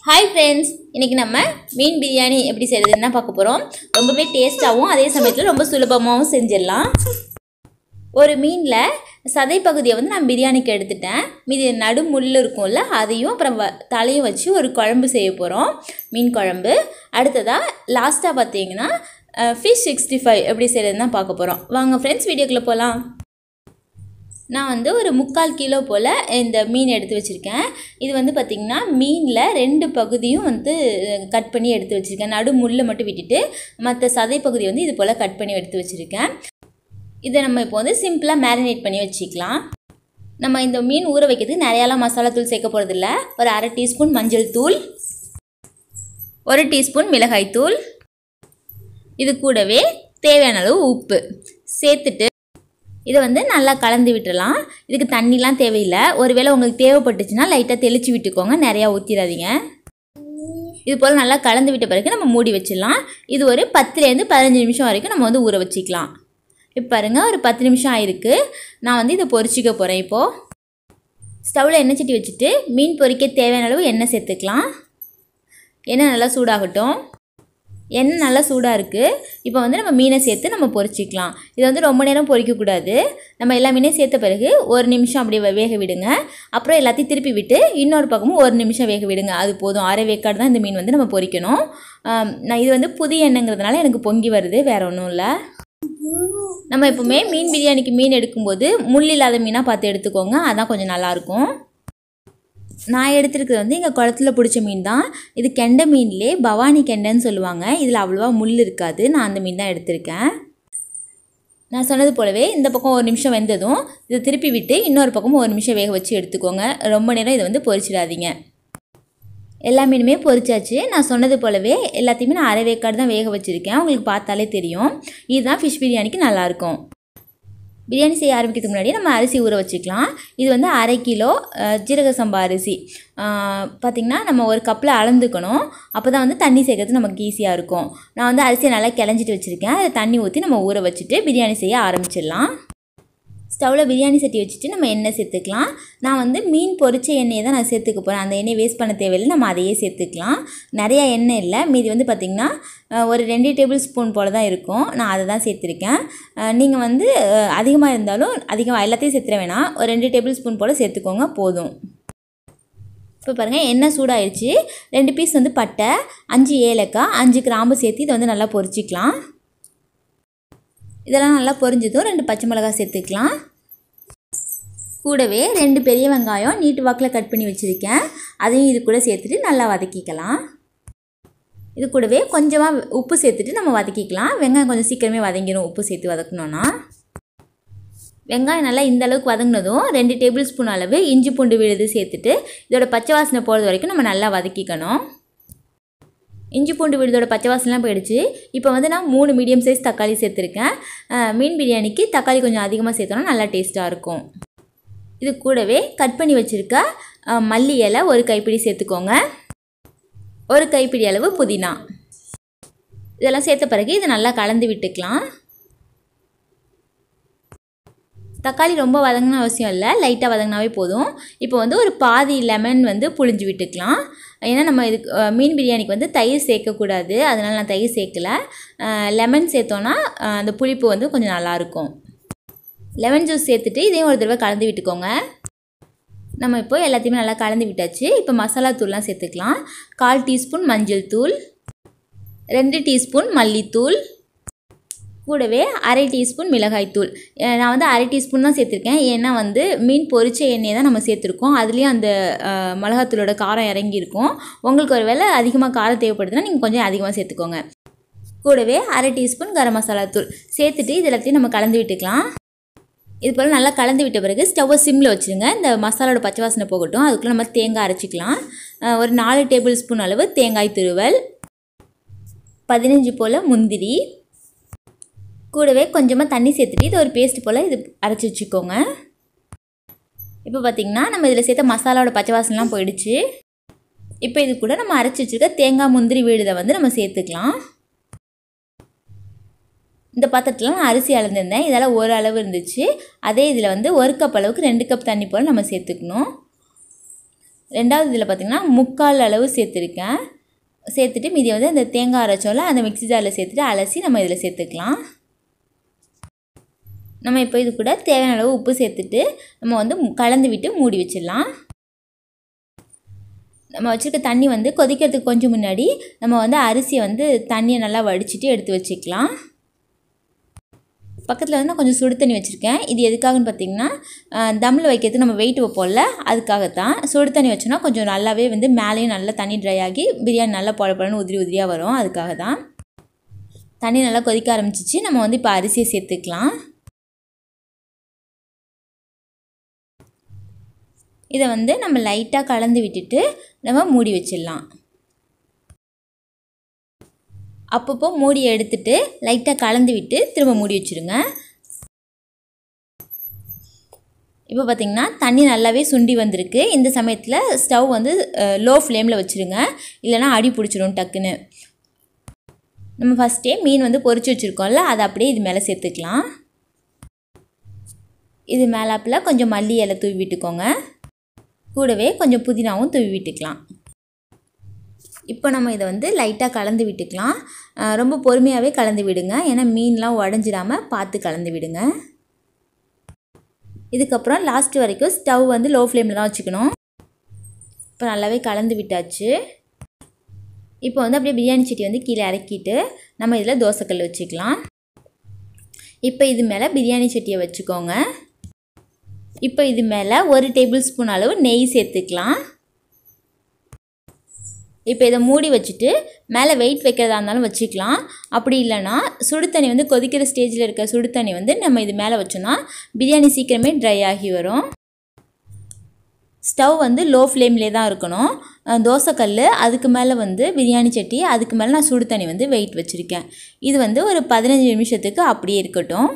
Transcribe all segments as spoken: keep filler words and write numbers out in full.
Hi friends, இன்னைக்கு நம்ம மீன் பிரியாணி எப்படி செய்யறதுன்னு பார்க்க போறோம். ரொம்பவே டேஸ்டாவும் அதே சமயத்துல ரொம்ப சுலபமாவும் செஞ்சிரலாம். ஒரு மீன்ல சதை பகுதியை வந்து நான் பிரியாணிக்கு எடுத்துட்டேன். மீதி நடு முள்ளு இருக்கும்ல அதையும் அப்புறம் தலையும் வச்சு ஒரு குழம்பு செய்ய போறோம். மீன் குழம்பு. அடுத்ததா லாஸ்டா பாத்தீங்கன்னா fish sixty-five எப்படி செய்யறதுன்னு தான் பார்க்க போறோம். வாங்க friends வீடியோக்குள்ள போலாம். நான் வந்து ஒரு முக்கால் கிலோ போல் இந்த மீன் எடுத்து வச்சுருக்கேன். இது வந்து பார்த்திங்கன்னா மீனில் ரெண்டு பகுதியும் வந்து கட் பண்ணி எடுத்து வச்சுருக்கேன். நடு முள்ளை மட்டும் விட்டுட்டு மற்ற சதை பகுதி வந்து இது போல் கட் பண்ணி எடுத்து வச்சுருக்கேன். இதை நம்ம இப்போ வந்து சிம்பிளாக மேரினேட் பண்ணி வச்சுக்கலாம். நம்ம இந்த மீன் ஊற வைக்கிறதுக்கு நிறையாலாம் மசாலா தூள் சேர்க்க போகிறதில்ல. ஒரு அரை டீஸ்பூன் மஞ்சள் தூள், ஒரு டீஸ்பூன் மிளகாய் தூள், இது கூடவே தேவையான அளவு உப்பு சேர்த்துட்டு இதை வந்து நல்லா கலந்து விட்டுடலாம். இதுக்கு தண்ணிலாம் தேவையில்லை. ஒருவேளை உங்களுக்கு தேவைப்பட்டுச்சுன்னா லைட்டாக தெளித்து விட்டுக்கோங்க, நிறையா ஊற்றிடாதீங்க. இது போல் நல்லா கலந்து விட்ட பிறகு நம்ம மூடி வச்சிடலாம். இது ஒரு பத்துலேருந்து பதினஞ்சு நிமிஷம் வரைக்கும் நம்ம வந்து ஊற வச்சிக்கலாம். இப்போ பாருங்கள், ஒரு பத்து நிமிஷம் ஆயிருக்கு. நான் வந்து இதை பொரிச்சிக்க போகிறேன். இப்போது ஸ்டவ்வில் எண்ணெய் சட்டி வச்சுட்டு மீன் பொரிக்க தேவையான அளவு எண்ணெய் சேர்த்துக்கலாம். எண்ணெய் நல்லா சூடாகட்டும். எண்ணெய் நல்லா சூடாக இருக்குது. இப்போ வந்து நம்ம மீனை சேர்த்து நம்ம பொரிச்சிக்கலாம். இது வந்து ரொம்ப நேரம் பொரிக்கக்கூடாது. நம்ம எல்லா மீனையும் சேர்த்த பிறகு ஒரு நிமிஷம் அப்படியே வேக விடுங்க. அப்புறம் எல்லாத்தையும் திருப்பி விட்டு இன்னொரு பக்கமும் ஒரு நிமிஷம் வேக விடுங்க. அது போதும். அரை வேக்காடு தான் இந்த மீன் வந்து நம்ம பொரிக்கணும். நான் இது வந்து புதிய எண்ணெய்ங்கிறதுனால எனக்கு பொங்கி வருது, வேறு ஒன்றும் இல்லை. நம்ம எப்பவுமே மீன் பிரியாணிக்கு மீன் எடுக்கும்போது முள் இல்லாத மீனாக பார்த்து எடுத்துக்கோங்க. அதான் கொஞ்சம் நல்லாயிருக்கும். நான் எடுத்துருக்கிறது வந்து எங்கள் குளத்துல பிடிச்ச மீன் தான். இது கெண்டை மீன்லே பவானி கெண்டைன்னு சொல்லுவாங்க. இதில் அவ்வளோவா முள் இருக்காது. நான் அந்த மீன் தான் எடுத்திருக்கேன். நான் சொன்னது போலவே இந்த பக்கம் ஒரு நிமிஷம் வெந்ததும் இதை திருப்பி விட்டு இன்னொரு பக்கமும் ஒரு நிமிஷம் வேக வச்சு எடுத்துக்கோங்க. ரொம்ப நேரம் இதை வந்து பொரிச்சிடாதீங்க. எல்லா மீனுமே பொரிச்சாச்சு. நான் சொன்னது போலவே எல்லாத்தையுமே நான் அரை வேக்காடு தான் வேக வச்சுருக்கேன். உங்களுக்கு பார்த்தாலே தெரியும். இதுதான் ஃபிஷ் பிரியாணிக்கு நல்லாயிருக்கும். பிரியாணி செய்ய ஆரம்பிக்கிறதுக்கு முன்னாடி நம்ம அரிசி ஊற வச்சுக்கலாம். இது வந்து அரை கிலோ ஜீரக சம்பா அரிசி. பார்த்திங்கன்னா நம்ம ஒரு கப்பில் அளந்துக்கணும். அப்போ தான் வந்து தண்ணி சேர்க்கறது நமக்கு ஈஸியாக இருக்கும். நான் வந்து அரிசியை நல்லா கிளஞ்சிட்டு வச்சுருக்கேன். அதை தண்ணி ஊற்றி நம்ம ஊற வச்சுட்டு பிரியாணி செய்ய ஆரம்பிச்சிடலாம். ஸ்டவ்வில் பிரியாணி சட்டி வச்சுட்டு நம்ம எண்ணெய் சேர்த்துக்கலாம். நான் வந்து மீன் பொரிச்ச எண்ணெயை தான் நான் சேர்த்துக்க போகிறேன். அந்த எண்ணெய் வேஸ்ட் பண்ண தேவையில்லை. நம்ம அதையே சேர்த்துக்கலாம். நிறையா எண்ணெய் இல்லை. மீதி வந்து பார்த்திங்கன்னா ஒரு ரெண்டு டேபிள் ஸ்பூன் போல் தான் இருக்கும். நான் அதை தான் சேர்த்துருக்கேன். நீங்கள் வந்து அதிகமாக இருந்தாலும் அதிகமாக எல்லாத்தையும் சேர்த்துற வேணாம். ஒரு ரெண்டு டேபிள் ஸ்பூன் போல் சேர்த்துக்கோங்க, போதும். இப்போ பாருங்கள், எண்ணெய் சூடாகிடுச்சு. ரெண்டு பீஸ் வந்து பட்டை, அஞ்சு ஏலக்காய், அஞ்சு கிராம்பு சேர்த்து இதை வந்து நல்லா பொரிச்சிக்கலாம். இதெல்லாம் நல்லா பொரிஞ்சதும் ரெண்டு பச்சை மிளகாய் சேர்த்துக்கலாம். கூடவே ரெண்டு பெரிய வெங்காயம் நீட்டு வாக்கில் கட் பண்ணி வச்சுருக்கேன். அதையும் இது கூட சேர்த்துட்டு நல்லா வதக்கிக்கலாம். இது கூடவே கொஞ்சமாக உப்பு சேர்த்துட்டு நம்ம வதக்கிக்கலாம். வெங்காயம் கொஞ்சம் சீக்கிரமே வதங்கிடும் உப்பு சேர்த்து வதக்கணுன்னா. வெங்காயம் நல்லா இந்த அளவுக்கு வதங்கினதும் ரெண்டு டேபிள் ஸ்பூன் அளவு இஞ்சி பூண்டு விழுது சேர்த்துட்டு இதோட பச்சை வாசனை போகிறது வரைக்கும் நம்ம நல்லா வதக்கிக்கணும். இஞ்சி பூண்டு விழுதோட பச்சை வாசனைலாம் போயிடுச்சு. இப்போ வந்து நான் மூணு மீடியம் சைஸ் தக்காளி சேர்த்துருக்கேன். மீன் பிரியாணிக்கு தக்காளி கொஞ்சம் அதிகமாக சேர்த்தோன்னா நல்லா டேஸ்ட்டாக இருக்கும். இது கூடவே கட் பண்ணி வச்சுருக்க மல்லி இலை ஒரு கைப்பிடி சேர்த்துக்கோங்க. ஒரு கைப்பிடி அளவு புதினா. இதெல்லாம் சேர்த்த பிறகு இதை நல்லா கலந்து விட்டுக்கலாம். தக்காளி ரொம்ப வதங்கின அவசியம் இல்லை, லைட்டாக வதங்கினாவே போதும். இப்போ வந்து ஒரு பாதி லெமன் வந்து புழிஞ்சு விட்டுக்கலாம். ஏன்னா நம்ம இதுக்கு மீன் பிரியாணிக்கு வந்து தயிர் சேர்க்கக்கூடாது, அதனால் நான் தயிர் சேர்க்கலை. லெமன் சேர்த்தோன்னா அந்த புளிப்பு வந்து கொஞ்சம் நல்லாயிருக்கும். லெமன் ஜூஸ் சேர்த்துட்டு இதையும் ஒரு தடவை கலந்து விட்டுக்கோங்க. நம்ம இப்போ எல்லாத்தையுமே நல்லா கலந்து விட்டாச்சு. இப்போ மசாலா தூள்லாம் சேர்த்துக்கலாம். கால் டீஸ்பூன் மஞ்சள் தூள், ரெண்டு டீஸ்பூன் மல்லித்தூள், கூடவே அரை டீஸ்பூன் மிளகாய்த்தூள். நான் வந்து அரை டீஸ்பூன் தான் சேர்த்துருக்கேன். ஏன்னா வந்து மீன் பொரிச்ச எண்ணெயை தான் நம்ம சேர்த்துருக்கோம். அதுலேயும் அந்த மிளகாத்தூளோட காரம் இறங்கியிருக்கும். உங்களுக்கு ஒரு வேளை அதிகமாக காரம் தேவைப்படுதுன்னா நீங்கள் கொஞ்சம் அதிகமாக சேர்த்துக்கோங்க. கூடவே அரை டீஸ்பூன் கரம் மசாலா தூள் சேர்த்துட்டு இது எல்லாத்தையும் நம்ம கலந்து விட்டுக்கலாம். இது போல் நல்லா கலந்து விட்ட பிறகு ஸ்டவ்வை சிம்மில் வச்சுருங்க. இந்த மசாலோட பச்சை வாசனை போகட்டும். அதுக்குள்ளே நம்ம தேங்காய் அரைச்சிக்கலாம். ஒரு நாலு டேபிள் ஸ்பூன் அளவு தேங்காய் துருவல், பதினஞ்சு போல் முந்திரி, கூடவே கொஞ்சமாக தண்ணி சேர்த்துட்டு இது ஒரு பேஸ்ட் போல் இது அரைச்சி வச்சுக்கோங்க. இப்போ பார்த்திங்கன்னா நம்ம இதில் சேர்த்த மசாலாவோட பச்சை வாசனைலாம் போயிடுச்சு. இப்போ இது கூட நம்ம அரைச்சி வச்சுருக்க தேங்காய் முந்திரி விழுதை வந்து நம்ம சேர்த்துக்கலாம். இந்த பாத்திரத்தில் நான் அரிசி அளந்திருந்தேன். இதெல்லாம் ஒரு அளவு இருந்துச்சு. அதே இதில் வந்து ஒரு கப் அளவுக்கு ரெண்டு கப் தண்ணி போல் நம்ம சேர்த்துக்கணும். ரெண்டாவது இதில் பார்த்திங்கன்னா முக்கால் அளவு சேர்த்துருக்கேன். சேர்த்துட்டு மீதி வந்து அந்த தேங்காய் அரைச்சோல அந்த மிக்ஸி ஜாரில் சேர்த்துட்டு அலசி நம்ம இதில் சேர்த்துக்கலாம். நம்ம இப்போ இது கூட தேவையான அளவு உப்பு சேர்த்துட்டு நம்ம வந்து கலந்து விட்டு மூடி வச்சிடலாம். நம்ம வச்சுருக்க தண்ணி வந்து கொதிக்கிறதுக்கு கொஞ்சம் முன்னாடி நம்ம வந்து அரிசியை வந்து தண்ணியை நல்லா வடிச்சிட்டு எடுத்து வச்சுக்கலாம். பக்கத்தில் வந்து நான் கொஞ்சம் சுடு தண்ணி வச்சுருக்கேன். இது எதுக்காகன்னு பார்த்திங்கன்னா தம்மில் வைக்கிறதுக்கு நம்ம வெயிட் வைப்போம்ல, அதுக்காகத்தான். சுடு தண்ணி வச்சோன்னா கொஞ்சம் நல்லாவே வந்து மேலேயும் நல்லா தண்ணி ட்ரை ஆகி பிரியாணி நல்லா பொல பொலன்னு உதிரி உதிரியாக வரும். அதுக்காக தான். தண்ணி நல்லா கொதிக்க ஆரம்பிச்சிச்சு. நம்ம வந்து இப்போ அரிசியை சேர்த்துக்கலாம். இதை வந்து நம்ம லைட்டாக கலந்து விட்டுட்டு நம்ம மூடி வச்சிடலாம். அப்பப்போ மூடியை எடுத்துட்டு லைட்டாக கலந்து விட்டு திரும்ப மூடி வச்சுருங்க. இப்போ பார்த்திங்கன்னா தண்ணி நல்லாவே சுண்டி வந்திருக்கு. இந்த சமயத்தில் ஸ்டவ் வந்து லோ ஃப்ளேமில் வச்சுருங்க, இல்லைனா அடி பிடிச்சிடும் டக்குன்னு. நம்ம ஃபஸ்ட்டே மீன் வந்து பொரிச்சு வச்சுருக்கோம்ல, அதை அப்படியே இது மேலே சேர்த்துக்கலாம். இது மேலாப்பில் கொஞ்சம் மல்லி இலை தூவி விட்டுக்கோங்க. கூடவே கொஞ்சம் புதினாவும் தூவி விட்டுக்கலாம். இப்போ நம்ம இதை வந்து லைட்டாக கலந்து விட்டுக்கலாம். ரொம்ப பொறுமையாகவே கலந்து விடுங்க, ஏன்னா மீன்லாம் உடஞ்சிடாமல் பார்த்து கலந்து விடுங்க. இதுக்கப்புறம் லாஸ்ட் வரைக்கும் ஸ்டவ் வந்து லோ ஃப்ளேமில் தான் வச்சுக்கணும். இப்போ நல்லாவே கலந்து விட்டாச்சு. இப்போ வந்து அப்படியே பிரியாணி சட்டி வந்து கீழே இறக்கிட்டு நம்ம இதில் தோசைக்கல் வச்சுக்கலாம். இப்போ இது மேலே பிரியாணி சட்டியை வச்சுக்கோங்க. இப்போ இது மேலே ஒரு டேபிள் ஸ்பூன் அளவு நெய் சேர்த்துக்கலாம். இப்போ இதை மூடி வச்சுட்டு மேலே வெயிட் வைக்கிறதா இருந்தாலும் வச்சுக்கலாம். அப்படி இல்லைனா சுடு தண்ணி வந்து கொதிக்கிற ஸ்டேஜில் இருக்க சுடு தண்ணி வந்து நம்ம இது மேலே வச்சோன்னா பிரியாணி சீக்கிரமே ட்ரை ஆகி வரும். ஸ்டவ் வந்து லோ ஃப்ளேம்லே தான் இருக்கணும். தோசைக்கல், அதுக்கு மேலே வந்து பிரியாணி சட்டி, அதுக்கு மேலே நான் சுடு தண்ணி வந்து வெயிட் வச்சுருக்கேன். இது வந்து ஒரு பதினஞ்சு நிமிஷத்துக்கு அப்படியே இருக்கட்டும்.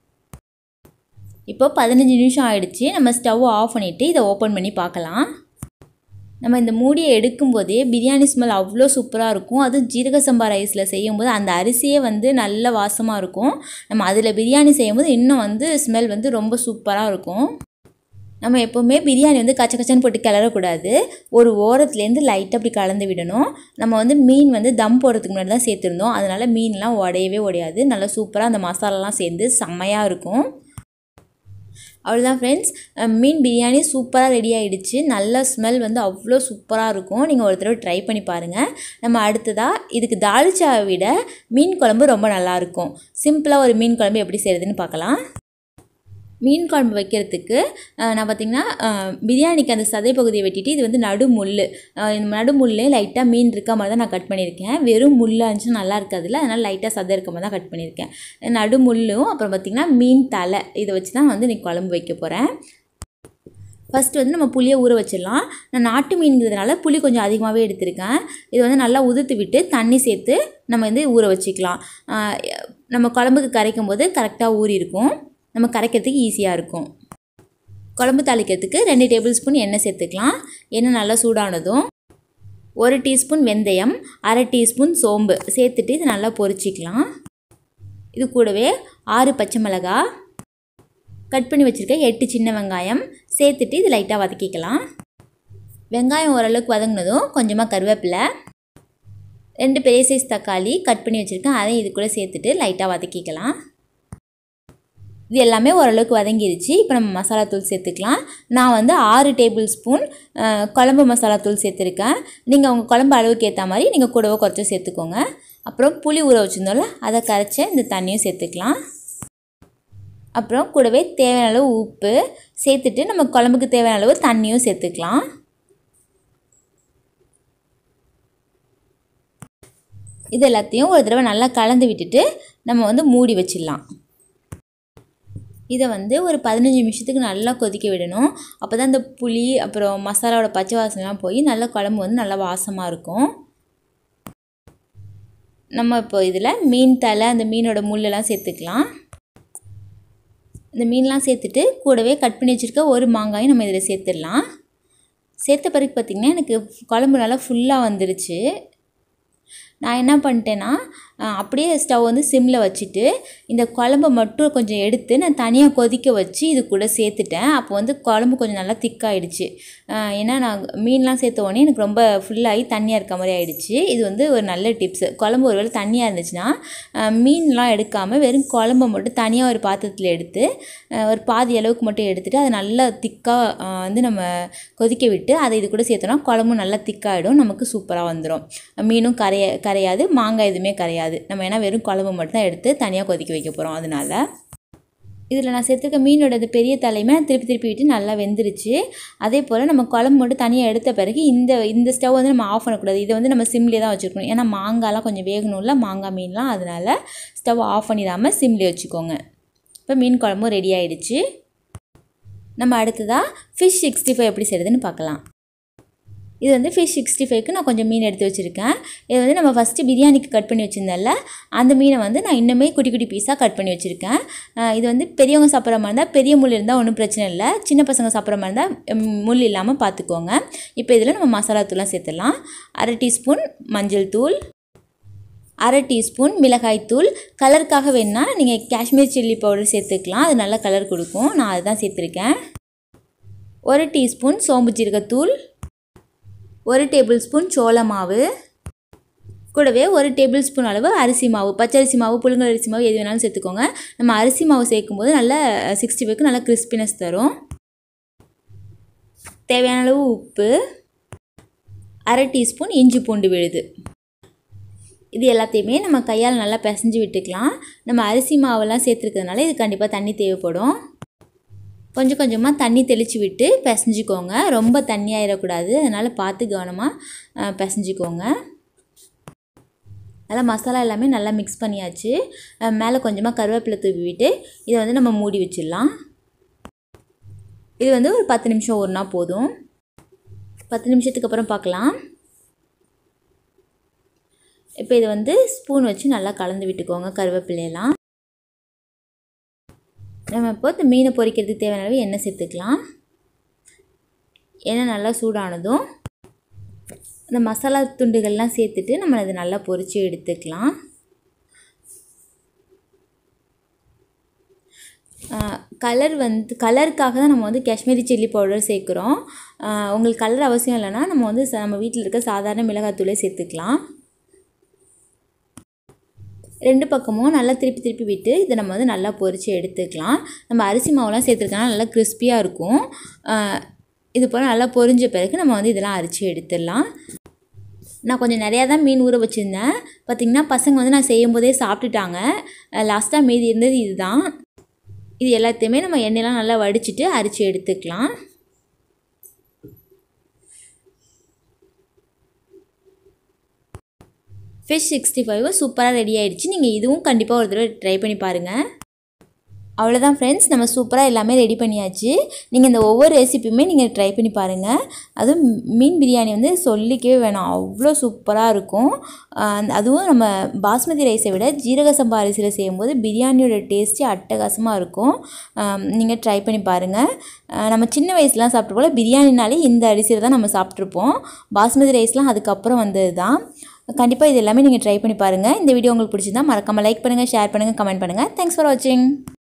இப்போ பதினஞ்சு நிமிஷம் ஆகிடுச்சு. நம்ம ஸ்டவ் ஆஃப் பண்ணிவிட்டு இதை ஓப்பன் பண்ணி பார்க்கலாம். நம்ம இந்த மூடியை எடுக்கும்போதே பிரியாணி ஸ்மெல் அவ்வளோ சூப்பராக இருக்கும். அதுவும் ஜீரக சம்பா ரைஸில் செய்யும்போது அந்த அரிசியே வந்து நல்ல வாசமாக இருக்கும். நம்ம அதில் பிரியாணி செய்யும்போது இன்னும் வந்து ஸ்மெல் வந்து ரொம்ப சூப்பராக இருக்கும். நம்ம எப்போவுமே பிரியாணி வந்து கச்ச கச்சன்னு போட்டு கிளறக்கூடாது. ஒரு ஓரத்துலேருந்து லைட்டாக அப்படி கலந்து விடணும். நம்ம வந்து மீன் வந்து தம் போடுறதுக்கு முன்னாடி தான் சேர்த்துருந்தோம், அதனால் மீன்லாம் உடையவே உடையாது. நல்லா சூப்பராக அந்த மசாலாலாம் சேர்ந்து செம்மையாக இருக்கும். அவ்வளோதான் ஃப்ரெண்ட்ஸ், மீன் பிரியாணி சூப்பராக ரெடி ஆகிடுச்சு. நல்ல ஸ்மெல் வந்து அவ்வளோ சூப்பராக இருக்கும். நீங்கள் ஒரு தடவை ட்ரை பண்ணி பாருங்கள். நம்ம அடுத்ததாக இதுக்கு தால்ச்சாவை விட மீன் குழம்பு ரொம்ப நல்லாயிருக்கும். சிம்பிளாக ஒரு மீன் குழம்பு எப்படி செய்கிறதுன்னு பார்க்கலாம். மீன் குழம்பு வைக்கிறதுக்கு நான் பார்த்திங்கன்னா பிரியாணிக்கு அந்த சதை பகுதியை வெட்டிட்டு இது வந்து நடு முள், இந்த நடு முள்ளே லைட்டாக மீன் இருக்க மாதிரி தான் நான் கட் பண்ணியிருக்கேன். வெறும் முள்ளாக இருந்துச்சுன்னா நல்லா இருக்காதுல்ல, அதனால் லைட்டாக சதை இருக்க மாதிரி தான் கட் பண்ணியிருக்கேன். நடு முள்ளும் அப்புறம் பார்த்திங்கன்னா மீன் தலை, இதை வச்சு தான் வந்து இன்றைக்கி குழம்பு வைக்க போகிறேன். ஃபஸ்ட்டு வந்து நம்ம புளியை ஊற வச்சிடலாம். நான் நாட்டு மீன்கிறதுனால புளி கொஞ்சம் அதிகமாகவே எடுத்திருக்கேன். இது வந்து நல்லா உதுத்து விட்டு தண்ணி சேர்த்து நம்ம வந்து ஊற வச்சுக்கலாம். நம்ம குழம்புக்கு கரைக்கும் போது கரெக்டாக ஊறி இருக்கும். நம்ம கரைக்கிறதுக்கு ஈஸியாக இருக்கும். குழம்பு தாளிக்கிறதுக்கு ரெண்டு டேபிள் ஸ்பூன் எண்ணெய் சேர்த்துக்கலாம். எண்ணெய் நல்லா சூடானதும் ஒரு டீஸ்பூன் வெந்தயம், அரை டீஸ்பூன் சோம்பு சேர்த்துட்டு இது நல்லா பொரிச்சிக்கலாம். இது கூடவே ஆறு பச்சை மிளகாய், கட் பண்ணி வச்சுருக்க எட்டு சின்ன வெங்காயம் சேர்த்துட்டு இது லைட்டாக வதக்கிக்கலாம். வெங்காயம் ஓரளவுக்கு வதங்கினதும் கொஞ்சமாக கருவேப்பிலை, ரெண்டு பெரிய சைஸ் தக்காளி கட் பண்ணி வச்சுருக்கேன், அதையும் இது கூட சேர்த்துட்டு லைட்டாக வதக்கிக்கலாம். இது எல்லாமே ஓரளவுக்கு வதங்கிடுச்சு. இப்போ நம்ம மசாலா தூள் சேர்த்துக்கலாம். நான் வந்து ஆறு டேபிள் ஸ்பூன் குழம்பு மசாலா தூள் சேர்த்துருக்கேன். நீங்கள் உங்கள் குழம்பு அளவுக்கு ஏற்ற மாதிரி நீங்கள் கூடவோ குறைச்சி சேர்த்துக்கோங்க. அப்புறம் புளி ஊற வச்சுருந்தோம்ல, அதை கரைச்சி இந்த தண்ணியும் சேர்த்துக்கலாம். அப்புறம் கூடவே தேவையான அளவு உப்பு சேர்த்துட்டு நம்ம குழம்புக்கு தேவையான அளவு தண்ணியும் சேர்த்துக்கலாம். இது எல்லாத்தையும் ஒரு தடவை நல்லா கலந்து விட்டுட்டு நம்ம வந்து மூடி வச்சிடலாம். இதை வந்து ஒரு பதினஞ்சு நிமிஷத்துக்கு நல்லா கொதிக்க விடணும். அப்போ தான் இந்த புளி அப்புறம் மசாலாவோட பச்சை வாசனைலாம் போய் நல்லா குழம்பு வந்து நல்லா வாசமாக இருக்கும். நம்ம இப்போ இதில் மீன் தலை, அந்த மீனோட முள்ளெல்லாம் சேர்த்துக்கலாம். இந்த மீன்லாம் சேர்த்துட்டு கூடவே கட் பண்ணி வச்சுருக்க ஒரு மாங்காயும் நம்ம இதில் சேர்த்துடலாம். சேர்த்த பிறகு பார்த்திங்கன்னா எனக்கு குழம்பு நல்லா ஃபுல்லாக வந்துருச்சு. நான் என்ன பண்ணிட்டேன்னா அப்படியே ஸ்டவ் வந்து சிம்மில் வச்சுட்டு இந்த குழம்பை மட்டும் கொஞ்சம் எடுத்து நான் தனியாக கொதிக்க வச்சு இது கூட சேர்த்துட்டேன். அப்போ வந்து குழம்பு கொஞ்சம் நல்லா திக்காகிடுச்சு. ஏன்னா நான் மீன்லாம் சேர்த்த உடனே எனக்கு ரொம்ப ஃபுல்லாகி தண்ணியாக இருக்க மாதிரி ஆகிடுச்சு. இது வந்து ஒரு நல்ல டிப்ஸு. குழம்பு ஒருவேளை தண்ணியாக இருந்துச்சுன்னா மீன்லாம் எடுக்காமல் வெறும் குழம்பை மட்டும் தனியாக ஒரு பாத்திரத்தில் எடுத்து ஒரு பாதி அளவுக்கு மட்டும் எடுத்துகிட்டு அதை நல்லா திக்காக வந்து நம்ம கொதிக்க விட்டு அதை இது கூட சேர்த்தோன்னா குழம்பும் நல்லா திக்காகிடும். நமக்கு சூப்பராக வந்துடும். மீனும் கரைய கரையாது, மாங்காய் எதுவுமே கரையாது. நம்ம ஏன்னா வெறும் குழம்பு மட்டும் தான் எடுத்து தனியாக கொதிக்க வைக்க போகிறோம். அதனால இதில் நான் சேர்த்துருக்க மீனோட பெரிய தலையுமே திருப்பி திருப்பி விட்டு நல்லா வெந்துருச்சு. அதே போல் நம்ம குழம்பு மட்டும் தனியாக எடுத்த பிறகு இந்த இந்த ஸ்டவ் வந்து நம்ம ஆஃப் பண்ணக்கூடாது. இதை வந்து நம்ம சிம்லேயே தான் வச்சுருக்கணும். ஏன்னா மாங்காய்லாம் கொஞ்சம் வேகணும்ல, மாங்காய் மீன்லாம். அதனால் ஸ்டவ் ஆஃப் பண்ணிடாமல் சிம்லேயே வச்சுக்கோங்க. இப்போ மீன் குழம்பும் ரெடி ஆகிடுச்சு. நம்ம அடுத்ததாக ஃபிஷ் சிக்ஸ்டி ஃபைவ் எப்படி செய்கிறதுன்னு பார்க்கலாம். இது வந்து ஃபிஷ் சிக்ஸ்டி ஃபைவ்க்கு நான் கொஞ்சம் மீன் எடுத்து வச்சுருக்கேன். இது வந்து நம்ம ஃபஸ்ட்டு பிரியாணிக்கு கட் பண்ணி வச்சுருந்தேன்ல, அந்த மீனை வந்து நான் இன்னுமே குட்டி குட்டி பீஸாக கட் பண்ணி வச்சுருக்கேன். இது வந்து பெரியவங்க சாப்பிட்ற மாதிரி இருந்தால் பெரிய முள் இருந்தால் ஒன்றும் பிரச்சனை இல்லை. சின்ன பசங்க சாப்பிட்ற மாதிரி இருந்தால் முள் இல்லாமல் பார்த்துக்கோங்க. இப்போ இதில் நம்ம மசாலா தூள்லாம் சேர்த்துடலாம். அரை டீஸ்பூன் மஞ்சள் தூள், அரை டீஸ்பூன் மிளகாய் தூள். கலருக்காக வேணுன்னா நீங்கள் காஷ்மீர் சில்லி பவுடர் சேர்த்துக்கலாம், அது நல்ல கலர் கொடுக்கும். நான் அதுதான் சேர்த்துருக்கேன். ஒரு டீஸ்பூன் சோம்பு ஜீரகத்தூள், ஒரு டேபிள் ஸ்பூன் சோள மாவு, கூடவே ஒரு டேபிள் ஸ்பூன் அளவு அரிசி மாவு. பச்சரிசி மாவு, புழுங்கல் அரிசி மாவு எது வேணாலும் சேர்த்துக்கோங்க. நம்ம அரிசி மாவு சேர்க்கும்போது நல்ல சிக்ஸ்டி ஃபைவ்க்கு நல்ல கிறிஸ்பினஸ் தரும். தேவையான அளவு உப்பு, அரை டீஸ்பூன் இஞ்சி பூண்டு விழுது. இது எல்லாத்தையுமே நம்ம கையால் நல்லா பிசைஞ்சு விட்டுக்கலாம். நம்ம அரிசி மாவெல்லாம் சேர்த்துருக்கிறதுனால இது கண்டிப்பாக தண்ணி தேவைப்படும். கொஞ்சம் கொஞ்சமாக தண்ணி தெளித்து விட்டு பிசைஞ்சிக்கோங்க. ரொம்ப தண்ணி ஆயிடக்கூடாது, அதனால் பார்த்து கவனமாக பிசைஞ்சிக்கோங்க. நல்லா மசாலா எல்லாமே நல்லா மிக்ஸ் பண்ணியாச்சு. மேலே கொஞ்சமாக கருவேப்பிலை தூவி விட்டு இதை வந்து நம்ம மூடி வச்சிடலாம். இது வந்து ஒரு பத்து நிமிஷம் ஊறினா போதும். பத்து நிமிஷத்துக்கு அப்புறம் பார்க்கலாம். இப்போ இதை வந்து ஸ்பூன் வச்சு நல்லா கலந்து விட்டுக்கோங்க கருவேப்பிலையெல்லாம். நம்ம இப்போ இந்த மீனை பொரிக்கிறதுக்கு தேவையான அளவு எண்ணெய் சேர்த்துக்கலாம். எண்ணெய் நல்லா சூடானதும் இந்த மசாலா துண்டுகள்லாம் சேர்த்துட்டு நம்ம அதை நல்லா பொரித்து எடுத்துக்கலாம். கலர் வந்து கலருக்காக தான் நம்ம வந்து காஷ்மீரி சில்லி பவுடர் சேர்க்குறோம். உங்களுக்கு கலர் அவசியம் இல்லைன்னா நம்ம வந்து நம்ம வீட்டில் இருக்க சாதாரண மிளகாத்தூளே சேர்த்துக்கலாம். ரெண்டு பக்கமும் நல்லா திருப்பி திருப்பி விட்டு இதை நம்ம வந்து நல்லா பொரித்து எடுத்துக்கலாம். நம்ம அரிசி மாவுலாம் சேர்த்துருக்கனால நல்லா கிறிஸ்பியாக இருக்கும். இது போல் நல்லா பொரிஞ்ச பிறகு நம்ம வந்து இதெல்லாம் அரிச்சு எடுத்துடலாம். நான் கொஞ்சம் நிறையா தான் மீன் ஊற வச்சுருந்தேன். பார்த்திங்கன்னா பசங்க வந்து நான் செய்யும் போதே சாப்பிட்டுட்டாங்க. லாஸ்ட்டாக மீதி இருந்தது இதுதான். இது எல்லாத்தையுமே நம்ம எண்ணெயெலாம் நல்லா வடிச்சிட்டு அரிச்சு எடுத்துக்கலாம். ஃபிஷ் சிக்ஸ்டி ஃபைவ் சூப்பராக ரெடி ஆகிடுச்சு. நீங்கள் இதுவும் கண்டிப்பாக ஒரு தடவை ட்ரை பண்ணி பாருங்கள். அவ்வளோதான் ஃப்ரெண்ட்ஸ், நம்ம சூப்பராக எல்லாமே ரெடி பண்ணியாச்சு. நீங்கள் இந்த ஒவ்வொரு ரெசிப்பியுமே நீங்கள் ட்ரை பண்ணி பாருங்கள். அதுவும் மீன் பிரியாணி வந்து சொல்லிக்கவே வேணாம், அவ்வளோ சூப்பராக இருக்கும். அதுவும் நம்ம பாஸ்மதி ரைஸை விட ஜீரக சம்பா அரிசியில் செய்யும்போது பிரியாணியோட டேஸ்ட்டு அட்டகாசமாக இருக்கும். நீங்கள் ட்ரை பண்ணி பாருங்கள். நம்ம சின்ன வயசுலாம் சாப்பிட்ருப்போம், பிரியாணினாலே இந்த அரிசியில் தான் நம்ம சாப்பிட்ருப்போம். பாஸ்மதி ரைஸ்லாம் அதுக்கப்புறம் வந்தது தான். கண்டிப்பாக இது எல்லாமே நீங்கள் ட்ரை பண்ணி பாருங்கள். இந்த வீடியோ உங்களுக்கு பிடிச்சிருந்தா மறக்காமல் லைக் பண்ணுங்கள், ஷேர் பண்ணுங்கள், கமெண்ட் பண்ணுங்கள். தேங்க்ஸ் ஃபார் வாட்சிங்.